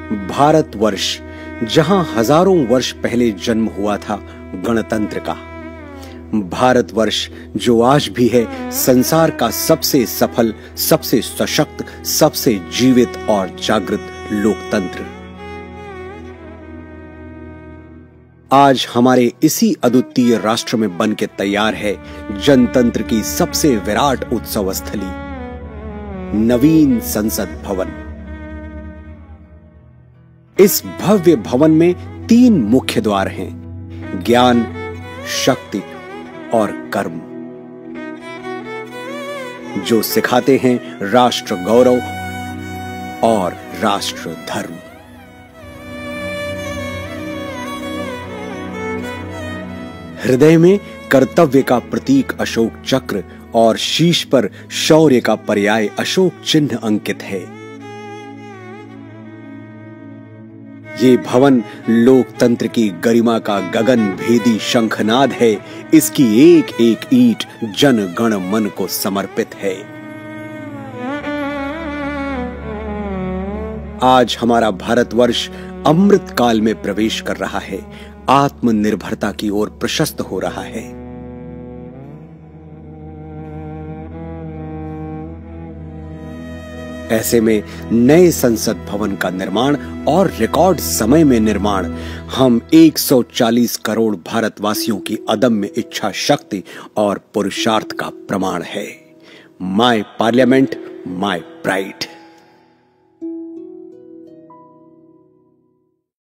भारतवर्ष, जहां हजारों वर्ष पहले जन्म हुआ था गणतंत्र का। भारतवर्ष जो आज भी है संसार का सबसे सफल, सबसे सशक्त, सबसे जीवित और जागृत लोकतंत्र। आज हमारे इसी अद्वितीय राष्ट्र में बन के तैयार है जनतंत्र की सबसे विराट उत्सव स्थली, नवीन संसद भवन। इस भव्य भवन में 3 मुख्य द्वार हैं, ज्ञान, शक्ति और कर्म, जो सिखाते हैं राष्ट्र गौरव और राष्ट्र धर्म। हृदय में कर्तव्य का प्रतीक अशोक चक्र और शीश पर शौर्य का पर्याय अशोक चिन्ह अंकित है। ये भवन लोकतंत्र की गरिमा का गगन भेदी शंखनाद है। इसकी एक एक ईंट जन गण मन को समर्पित है। आज हमारा भारतवर्ष अमृत काल में प्रवेश कर रहा है, आत्मनिर्भरता की ओर प्रशस्त हो रहा है। ऐसे में नए संसद भवन का निर्माण और रिकॉर्ड समय में निर्माण हम 140 करोड़ भारतवासियों की अदम्य इच्छा शक्ति और पुरुषार्थ का प्रमाण है। My parliament, my pride.